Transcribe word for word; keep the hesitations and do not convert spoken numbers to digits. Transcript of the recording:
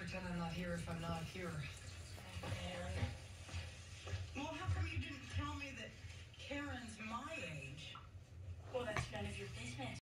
pretend I'm not here if I'm not here. Well, how come you didn't tell me that Karen's my age? Well, that's none of your business.